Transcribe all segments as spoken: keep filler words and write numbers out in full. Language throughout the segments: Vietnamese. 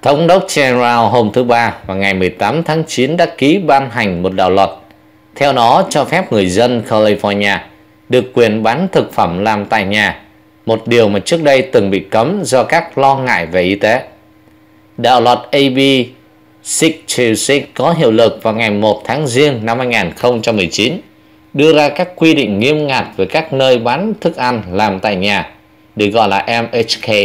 Thống đốc General hôm thứ Ba và ngày mười tám tháng chín đã ký ban hành một đạo luật. Theo nó cho phép người dân California được quyền bán thực phẩm làm tại nhà, một điều mà trước đây từng bị cấm do các lo ngại về y tế. Đạo luật A B sáu hai sáu có hiệu lực vào ngày một tháng Giêng năm hai nghìn không trăm mười chín, đưa ra các quy định nghiêm ngặt về các nơi bán thức ăn làm tại nhà, được gọi là M H K,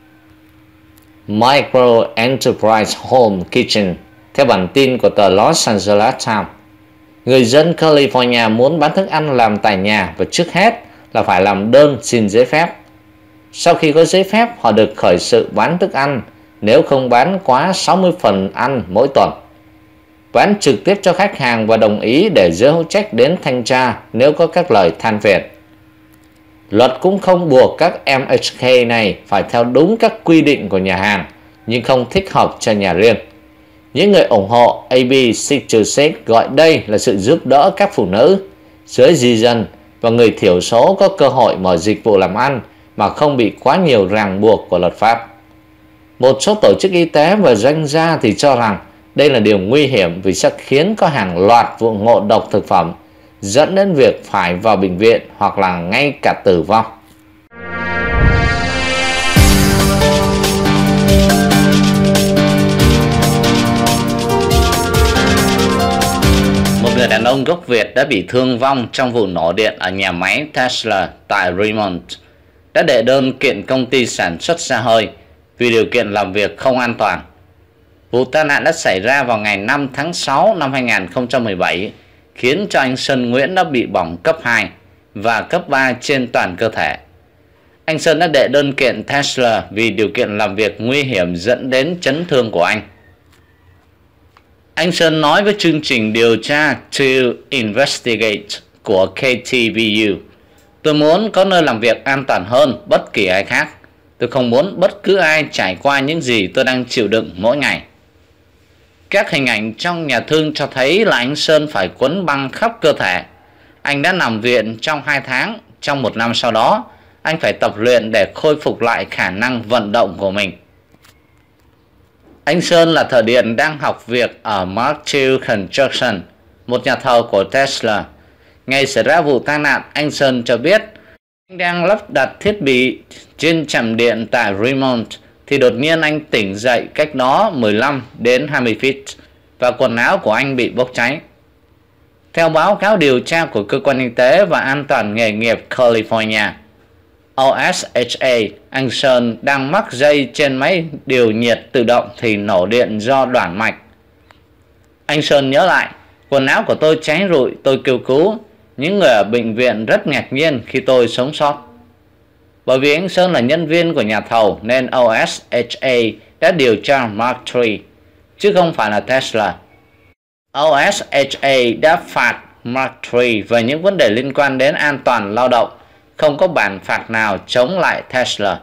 Micro Enterprise Home Kitchen. Theo bản tin của tờ Los Angeles Times, người dân California muốn bán thức ăn làm tại nhà và trước hết là phải làm đơn xin giấy phép. Sau khi có giấy phép, họ được khởi sự bán thức ăn nếu không bán quá sáu mươi phần ăn mỗi tuần, bán trực tiếp cho khách hàng và đồng ý để giới hữu trách đến thanh tra nếu có các lời than phiền. Luật cũng không buộc các M H K này phải theo đúng các quy định của nhà hàng, nhưng không thích hợp cho nhà riêng. Những người ủng hộ A B sáu hai sáu gọi đây là sự giúp đỡ các phụ nữ, giới di dân và người thiểu số có cơ hội mở dịch vụ làm ăn mà không bị quá nhiều ràng buộc của luật pháp. Một số tổ chức y tế và doanh gia thì cho rằng đây là điều nguy hiểm vì sẽ khiến có hàng loạt vụ ngộ độc thực phẩm, dẫn đến việc phải vào bệnh viện hoặc là ngay cả tử vong. Một người đàn ông gốc Việt đã bị thương vong trong vụ nổ điện ở nhà máy Tesla tại Fremont, đã đệ đơn kiện công ty sản xuất xe hơi vì điều kiện làm việc không an toàn. Vụ tai nạn đã xảy ra vào ngày năm tháng sáu năm hai nghìn không trăm mười bảy, khiến cho anh Sơn Nguyễn đã bị bỏng cấp hai và cấp ba trên toàn cơ thể. Anh Sơn đã đệ đơn kiện Tesla vì điều kiện làm việc nguy hiểm dẫn đến chấn thương của anh. Anh Sơn nói với chương trình điều tra To Investigate của K T V U: "Tôi muốn có nơi làm việc an toàn hơn bất kỳ ai khác. Tôi không muốn bất cứ ai trải qua những gì tôi đang chịu đựng mỗi ngày." Các hình ảnh trong nhà thương cho thấy là anh Sơn phải quấn băng khắp cơ thể. Anh đã nằm viện trong hai tháng. Trong một năm sau đó, anh phải tập luyện để khôi phục lại khả năng vận động của mình. Anh Sơn là thợ điện đang học việc ở Martel Construction, một nhà thầu của Tesla. Ngày xảy ra vụ tai nạn, anh Sơn cho biết anh đang lắp đặt thiết bị trên trạm điện tại Fremont thì đột nhiên anh tỉnh dậy cách đó mười lăm đến hai mươi feet và quần áo của anh bị bốc cháy. Theo báo cáo điều tra của Cơ quan Y tế và An toàn nghề nghiệp California, O S H A, anh Sơn đang mắc dây trên máy điều nhiệt tự động thì nổ điện do đoạn mạch. Anh Sơn nhớ lại: "Quần áo của tôi cháy rụi, tôi kêu cứu. Những người ở bệnh viện rất ngạc nhiên khi tôi sống sót." Bởi vì anh Sơn là nhân viên của nhà thầu nên O S H A đã điều tra Mark ba, chứ không phải là Tesla. O S H A đã phạt Mark ba về những vấn đề liên quan đến an toàn lao động, không có bản phạt nào chống lại Tesla.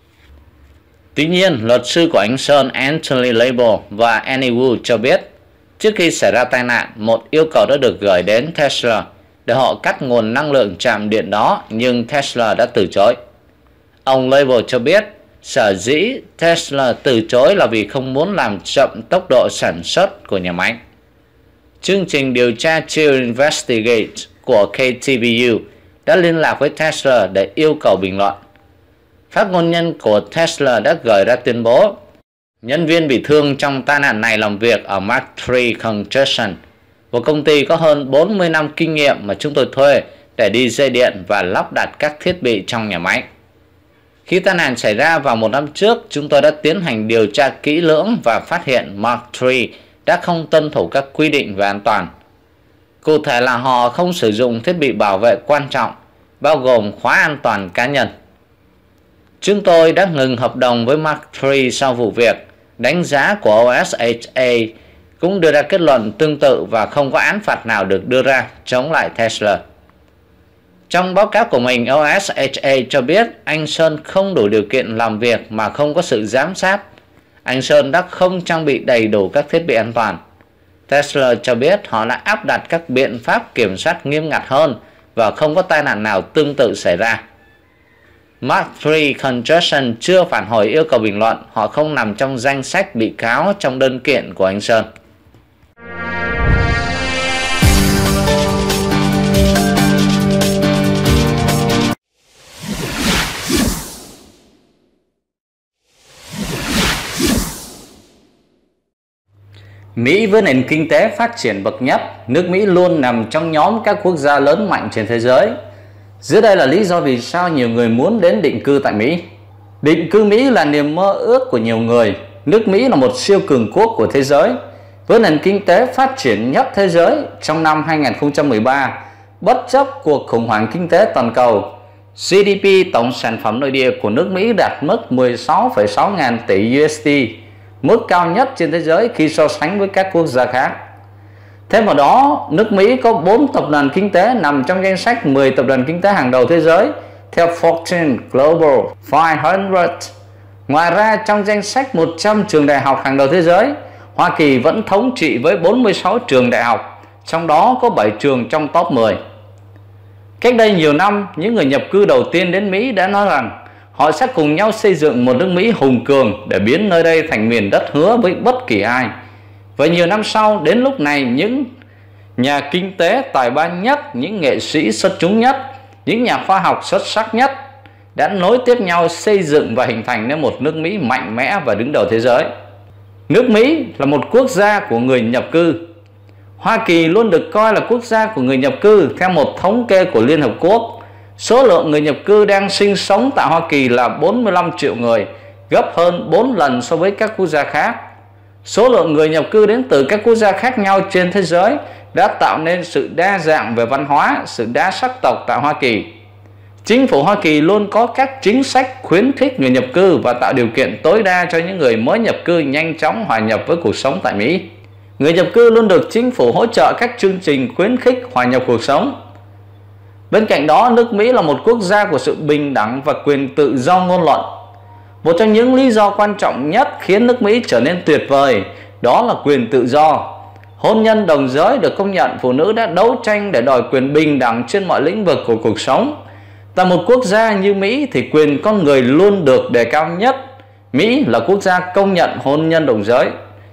Tuy nhiên, luật sư của anh Sơn Anthony Label và Annie Wu cho biết, trước khi xảy ra tai nạn, một yêu cầu đã được gửi đến Tesla để họ cắt nguồn năng lượng trạm điện đó, nhưng Tesla đã từ chối. Ông Label cho biết sở dĩ Tesla từ chối là vì không muốn làm chậm tốc độ sản xuất của nhà máy. Chương trình điều tra To Investigate của K T V U đã liên lạc với Tesla để yêu cầu bình luận. Phát ngôn nhân của Tesla đã gửi ra tuyên bố: "Nhân viên bị thương trong tai nạn này làm việc ở Mark ba Construction, một công ty có hơn bốn mươi năm kinh nghiệm mà chúng tôi thuê để đi dây điện và lắp đặt các thiết bị trong nhà máy. Khi tai nạn xảy ra vào một năm trước, chúng tôi đã tiến hành điều tra kỹ lưỡng và phát hiện Mark ba đã không tuân thủ các quy định về an toàn. Cụ thể là họ không sử dụng thiết bị bảo vệ quan trọng, bao gồm khóa an toàn cá nhân. Chúng tôi đã ngừng hợp đồng với Mark ba sau vụ việc." Đánh giá của O S H A cũng đưa ra kết luận tương tự và không có án phạt nào được đưa ra chống lại Tesla. Trong báo cáo của mình, O S H A cho biết anh Sơn không đủ điều kiện làm việc mà không có sự giám sát. Anh Sơn đã không trang bị đầy đủ các thiết bị an toàn. Tesla cho biết họ đã áp đặt các biện pháp kiểm soát nghiêm ngặt hơn và không có tai nạn nào tương tự xảy ra. Mark ba Construction chưa phản hồi yêu cầu bình luận. Họ không nằm trong danh sách bị cáo trong đơn kiện của anh Sơn. Mỹ với nền kinh tế phát triển bậc nhất, nước Mỹ luôn nằm trong nhóm các quốc gia lớn mạnh trên thế giới. Dưới đây là lý do vì sao nhiều người muốn đến định cư tại Mỹ. Định cư Mỹ là niềm mơ ước của nhiều người. Nước Mỹ là một siêu cường quốc của thế giới, với nền kinh tế phát triển nhất thế giới trong năm hai nghìn không trăm mười ba, bất chấp cuộc khủng hoảng kinh tế toàn cầu. giê đê pê tổng sản phẩm nội địa của nước Mỹ đạt mức mười sáu phẩy sáu ngàn tỷ đô la, mức cao nhất trên thế giới khi so sánh với các quốc gia khác. Thêm vào đó, nước Mỹ có bốn tập đoàn kinh tế nằm trong danh sách mười tập đoàn kinh tế hàng đầu thế giới theo Fortune Global năm trăm. Ngoài ra, trong danh sách một trăm trường đại học hàng đầu thế giới, Hoa Kỳ vẫn thống trị với bốn mươi sáu trường đại học, trong đó có bảy trường trong top mười. Cách đây nhiều năm, những người nhập cư đầu tiên đến Mỹ đã nói rằng họ sẽ cùng nhau xây dựng một nước Mỹ hùng cường để biến nơi đây thành miền đất hứa với bất kỳ ai. Và nhiều năm sau, đến lúc này, những nhà kinh tế tài ba nhất, những nghệ sĩ xuất chúng nhất, những nhà khoa học xuất sắc nhất đã nối tiếp nhau xây dựng và hình thành nên một nước Mỹ mạnh mẽ và đứng đầu thế giới. Nước Mỹ là một quốc gia của người nhập cư. Hoa Kỳ luôn được coi là quốc gia của người nhập cư theo một thống kê của Liên Hợp Quốc. Số lượng người nhập cư đang sinh sống tại Hoa Kỳ là bốn mươi lăm triệu người, gấp hơn bốn lần so với các quốc gia khác. Số lượng người nhập cư đến từ các quốc gia khác nhau trên thế giới đã tạo nên sự đa dạng về văn hóa, sự đa sắc tộc tại Hoa Kỳ. Chính phủ Hoa Kỳ luôn có các chính sách khuyến khích người nhập cư và tạo điều kiện tối đa cho những người mới nhập cư nhanh chóng hòa nhập với cuộc sống tại Mỹ. Người nhập cư luôn được chính phủ hỗ trợ các chương trình khuyến khích hòa nhập cuộc sống. Bên cạnh đó, nước Mỹ là một quốc gia của sự bình đẳng và quyền tự do ngôn luận. Một trong những lý do quan trọng nhất khiến nước Mỹ trở nên tuyệt vời đó là quyền tự do. Hôn nhân đồng giới được công nhận, phụ nữ đã đấu tranh để đòi quyền bình đẳng trên mọi lĩnh vực của cuộc sống. Tại một quốc gia như Mỹ thì quyền con người luôn được đề cao nhất. Mỹ là quốc gia công nhận hôn nhân đồng giới.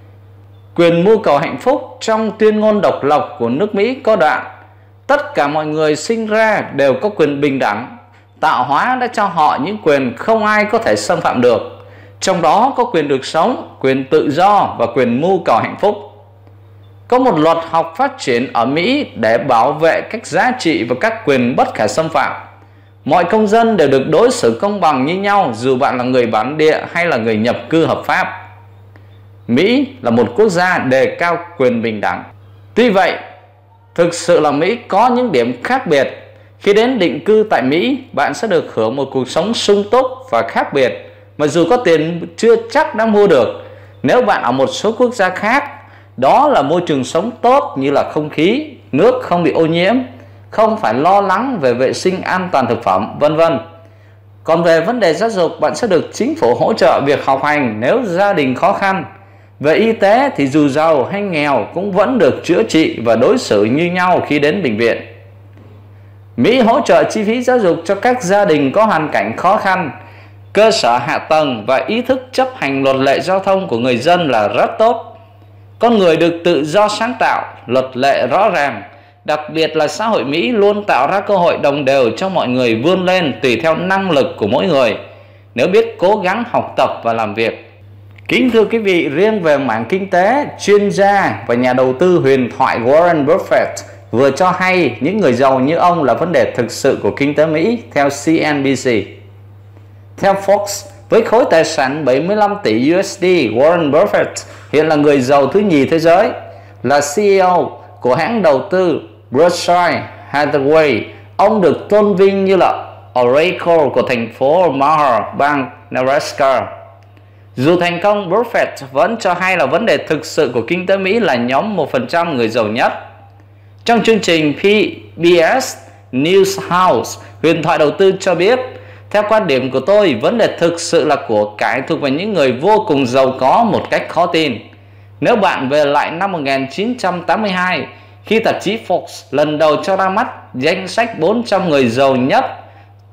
Quyền mưu cầu hạnh phúc trong tuyên ngôn độc lập của nước Mỹ có đoạn: tất cả mọi người sinh ra đều có quyền bình đẳng. Tạo hóa đã cho họ những quyền không ai có thể xâm phạm được, trong đó có quyền được sống, quyền tự do và quyền mưu cầu hạnh phúc. Có một luật học phát triển ở Mỹ để bảo vệ các giá trị và các quyền bất khả xâm phạm. Mọi công dân đều được đối xử công bằng như nhau, dù bạn là người bản địa hay là người nhập cư hợp pháp. Mỹ là một quốc gia đề cao quyền bình đẳng. Tuy vậy, thực sự là Mỹ có những điểm khác biệt. Khi đến định cư tại Mỹ, bạn sẽ được hưởng một cuộc sống sung túc và khác biệt mà dù có tiền chưa chắc đã mua được. Nếu bạn ở một số quốc gia khác, đó là môi trường sống tốt như là không khí, nước không bị ô nhiễm, không phải lo lắng về vệ sinh an toàn thực phẩm, vân vân. Còn về vấn đề giáo dục, bạn sẽ được chính phủ hỗ trợ việc học hành nếu gia đình khó khăn. Về y tế thì dù giàu hay nghèo cũng vẫn được chữa trị và đối xử như nhau khi đến bệnh viện. Mỹ hỗ trợ chi phí giáo dục cho các gia đình có hoàn cảnh khó khăn. Cơ sở hạ tầng và ý thức chấp hành luật lệ giao thông của người dân là rất tốt. Con người được tự do sáng tạo, luật lệ rõ ràng. Đặc biệt là xã hội Mỹ luôn tạo ra cơ hội đồng đều cho mọi người vươn lên tùy theo năng lực của mỗi người, nếu biết cố gắng học tập và làm việc. Kính thưa quý vị, riêng về mảng kinh tế, chuyên gia và nhà đầu tư huyền thoại Warren Buffett vừa cho hay những người giàu như ông là vấn đề thực sự của kinh tế Mỹ theo xê en bê xê. Theo Fox, với khối tài sản bảy mươi lăm tỷ đô la, Warren Buffett hiện là người giàu thứ nhì thế giới, là xê e ô của hãng đầu tư Berkshire Hathaway. Ông được tôn vinh như là Oracle của thành phố Omaha, bang Nebraska. Dù thành công, Buffett vẫn cho hay là vấn đề thực sự của kinh tế Mỹ là nhóm một phần trăm người giàu nhất. Trong chương trình pê bê ét News House, huyền thoại đầu tư cho biết: theo quan điểm của tôi, vấn đề thực sự là của cải thuộc về những người vô cùng giàu có một cách khó tin. Nếu bạn về lại năm một nghìn chín trăm tám mươi hai, khi tạp chí Forbes lần đầu cho ra mắt danh sách bốn trăm người giàu nhất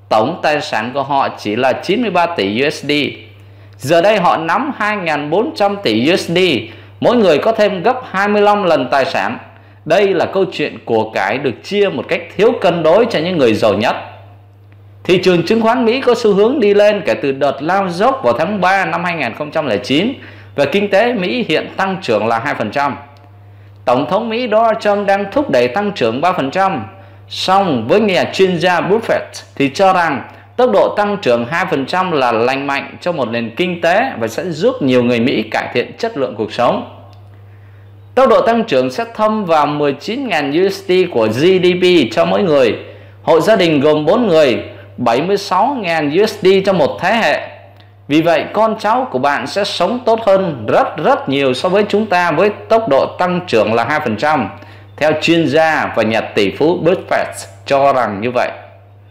tổng tài sản của họ chỉ là chín mươi ba tỷ u ét đê. Giờ đây họ nắm hai nghìn bốn trăm tỷ u ét đê, mỗi người có thêm gấp hai mươi lăm lần tài sản. Đây là câu chuyện của cải được chia một cách thiếu cân đối cho những người giàu nhất. Thị trường chứng khoán Mỹ có xu hướng đi lên kể từ đợt lao dốc vào tháng ba năm hai nghìn không trăm lẻ chín và kinh tế Mỹ hiện tăng trưởng là hai phần trăm. Tổng thống Mỹ Donald Trump đang thúc đẩy tăng trưởng ba phần trăm. Song với nhà chuyên gia Buffett thì cho rằng tốc độ tăng trưởng hai phần trăm là lành mạnh cho một nền kinh tế và sẽ giúp nhiều người Mỹ cải thiện chất lượng cuộc sống. Tốc độ tăng trưởng sẽ thâm vào mười chín nghìn u ét đê của giê đê pê cho mỗi người. Hộ gia đình gồm bốn người, bảy mươi sáu nghìn u ét đê cho một thế hệ. Vì vậy, con cháu của bạn sẽ sống tốt hơn rất rất nhiều so với chúng ta với tốc độ tăng trưởng là hai phần trăm. Theo chuyên gia và nhà tỷ phú Buffett cho rằng như vậy.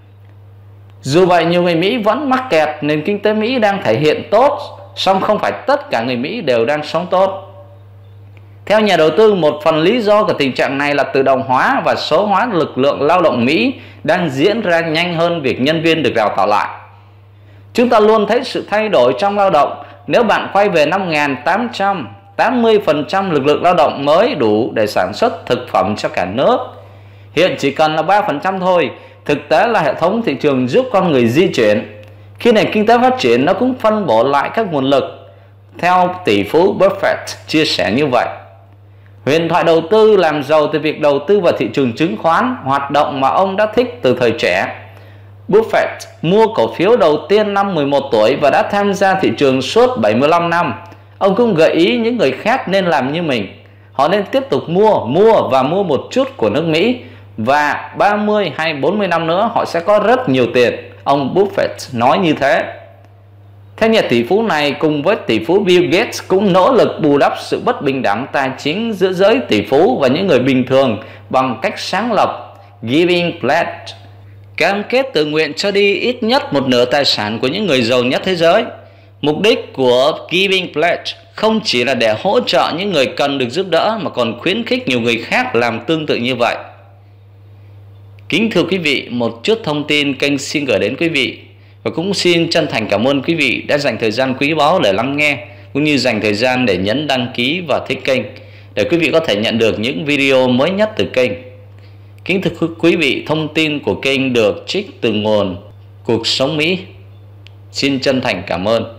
Dù vậy, nhiều người Mỹ vẫn mắc kẹt nền kinh tế Mỹ đang thể hiện tốt, song không phải tất cả người Mỹ đều đang sống tốt. Theo nhà đầu tư, một phần lý do của tình trạng này là tự động hóa và số hóa lực lượng lao động Mỹ đang diễn ra nhanh hơn việc nhân viên được đào tạo lại. Chúng ta luôn thấy sự thay đổi trong lao động. Nếu bạn quay về năm một nghìn tám trăm, tám mươi phần trăm lực lượng lao động mới đủ để sản xuất thực phẩm cho cả nước. Hiện chỉ cần là ba phần trăm thôi. Thực tế là hệ thống thị trường giúp con người di chuyển. Khi nền kinh tế phát triển, nó cũng phân bổ lại các nguồn lực. Theo tỷ phú Buffett chia sẻ như vậy. Huyền thoại đầu tư làm giàu từ việc đầu tư vào thị trường chứng khoán, hoạt động mà ông đã thích từ thời trẻ. Buffett mua cổ phiếu đầu tiên năm mười một tuổi và đã tham gia thị trường suốt bảy mươi lăm năm. Ông cũng gợi ý những người khác nên làm như mình. Họ nên tiếp tục mua, mua và mua một chút của nước Mỹ. Và ba mươi hay bốn mươi năm nữa họ sẽ có rất nhiều tiền. Ông Buffett nói như thế. Theo nhà tỷ phú này, cùng với tỷ phú Bill Gates cũng nỗ lực bù đắp sự bất bình đẳng tài chính giữa giới tỷ phú và những người bình thường bằng cách sáng lập Giving Pledge, cam kết tự nguyện cho đi ít nhất một nửa tài sản của những người giàu nhất thế giới. Mục đích của Giving Pledge không chỉ là để hỗ trợ những người cần được giúp đỡ mà còn khuyến khích nhiều người khác làm tương tự như vậy. Kính thưa quý vị, một chút thông tin kênh xin gửi đến quý vị. Và cũng xin chân thành cảm ơn quý vị đã dành thời gian quý báu để lắng nghe, cũng như dành thời gian để nhấn đăng ký và thích kênh, để quý vị có thể nhận được những video mới nhất từ kênh. Kính thưa quý vị, thông tin của kênh được trích từ nguồn Cuộc Sống Mỹ. Xin chân thành cảm ơn.